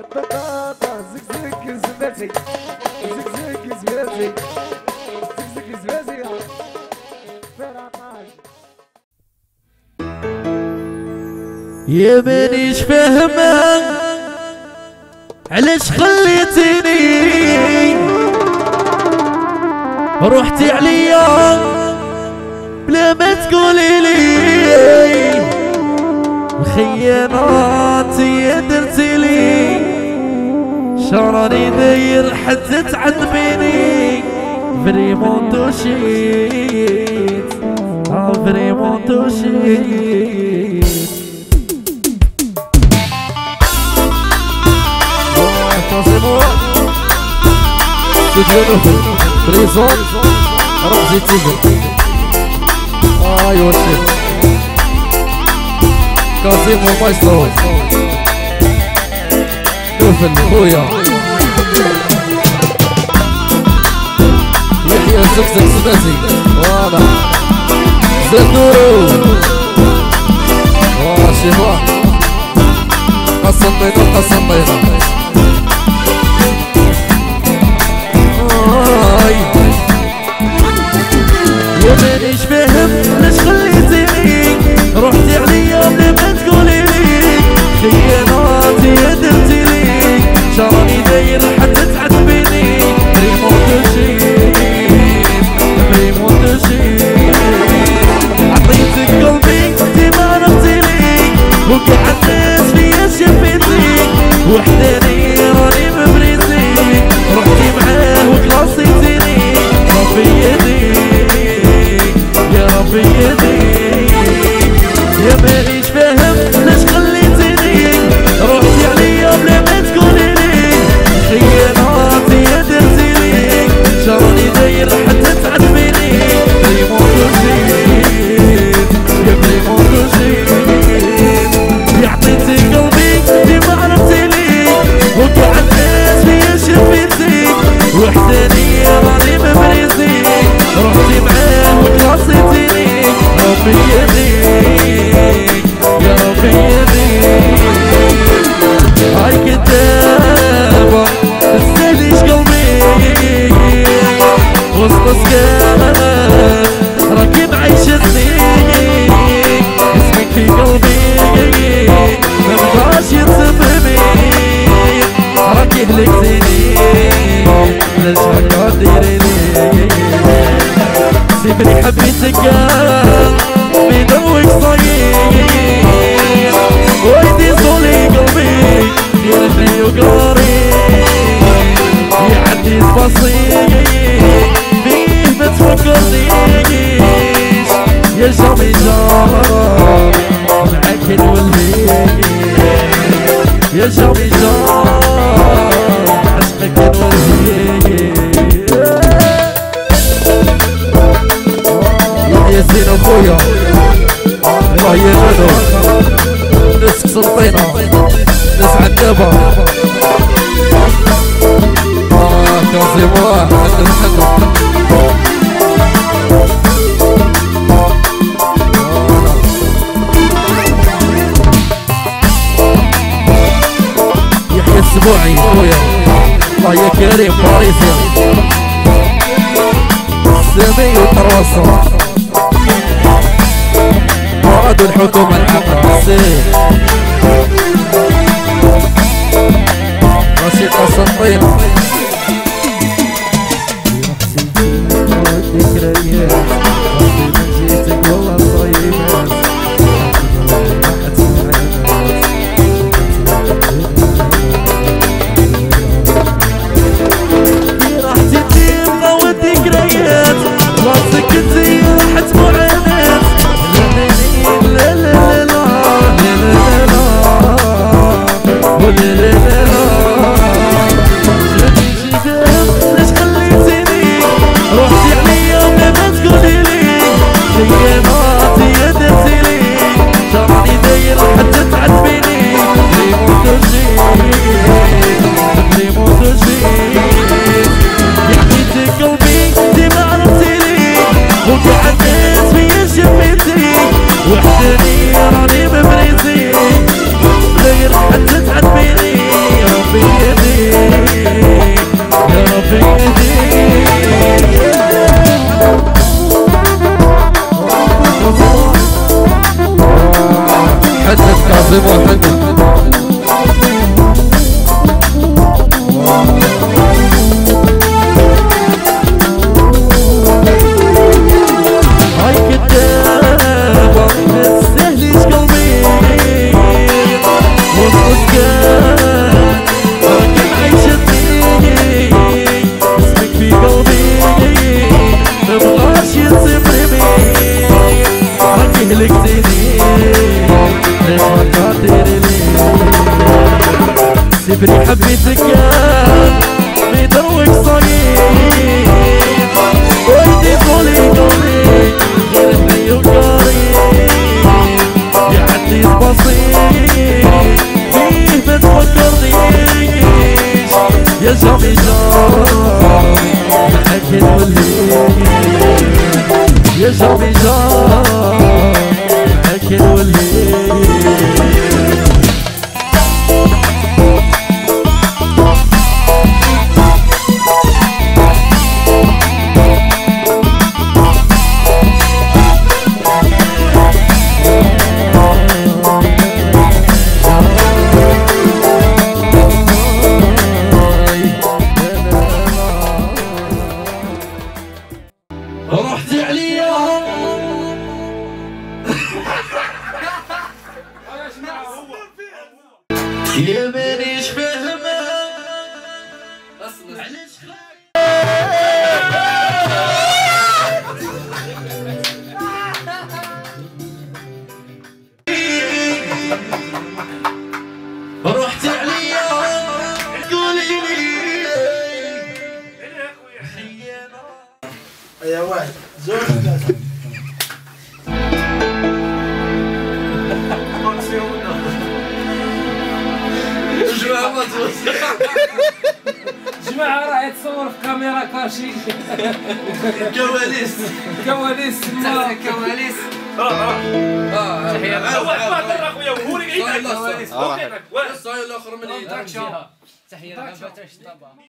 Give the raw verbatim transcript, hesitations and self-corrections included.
البطاطا زكزك زبازي زكزك زبازي زكزك زبازي يا مانيش فاهمة علاش خليتيني روحتي عليا بلا ما تقولي لي الخيانات هي درتي لي شراني داير حتى تعذبيني فريمون توشيت اه فريمون توشيت Forcément Studio Nobel présente Ramzi Tigre ايوا الشيخ كاظم ومايسترو نوفل خويا يحيى زكزك سبازي فوالا زاد نورو فوالا شيخ قسم بينا قسم بينا يا مانيش فاهم علاش خليتيني روحتي عليا بلا ما تقولي لي خيانات هي درتي لي شراني داير حتى تعذبيني فريمون توشيت فريمون توشيت عطيتك قلبي ديما عرفتي لي وكاع الناس فيا شافتي وحداني راني مبريزي روحتي معاه وكلاصيتيني ربي يهديك يا ربي يهديك يا مانيش فاهم علاش خليتيني روحتي عليا بلا ما تقولي لي خيانات هي درتي لي شراني داير حتى تعذبيني فريمون توشيت يا فريمون توشيت يا عطيتي قلبي ديما عرفتي لي وكاع الناس فيا شفتي وحداني راني مبريزي روحتي معاه وكلاصيتيني ربي يهديك يا ربي يهديك هاي كتابة تساليش قلبي وسط سكات راكي معيشتني اسمك في قلبي مبقاش يتصفني راكي هلكتيني علاش هكا ديريني سيبني حبيتك بدوك صغير ويدي صولي قلبي يرحني وقاري يعدي تفاصيل فيه ما تفكرنيش يا جامي جار معاك نولي يا جامي جار عشقك نولي يا زين اخويا الله يهدو ناس قسنطينة ناس عدابة اه كازيمواه حنو حنو يحيى السبوعي اخويا الله يا كريم باريسيا سامي وطروسة مراد الحكومة العقد السيد رشيد قسنطينة ذكريات ربي من جيتك والله طيبات راحتي تبقى والذكريات راسك انتي راحت معاناة لا لا لا لا لا لا لا لا لا جاني جدام علاش خليتيني روحتي عليا بلا ما تقولي لي خيانات هي درتي لي شراني داير حتى تعذبيني فريمون توشيت فريمون توشيت يا عطيتك قلبي ديما عرفتي لي وكاع الناس فيا شفتي وحداني راني مبريزي داير حتى تعذبيني شبري حبيتك ميدروك صغير ويدي قولي قولي غير حي وقريب يا عزيز بسيط فيه ما تفكرنيش يا جامي جامي حكي والليل يا جامي جامي حكي والليل رحت عليا يا مانيش فاهمة علاش رحت عليا قولي لي يا واحد زوج ثلاثة جماعة راه يتصور في كاميرا كاشي كواليس كواليس تما كواليس اه واحد واحد اخويا وهو اللي قاعد صاير يعيط الاخر من تحية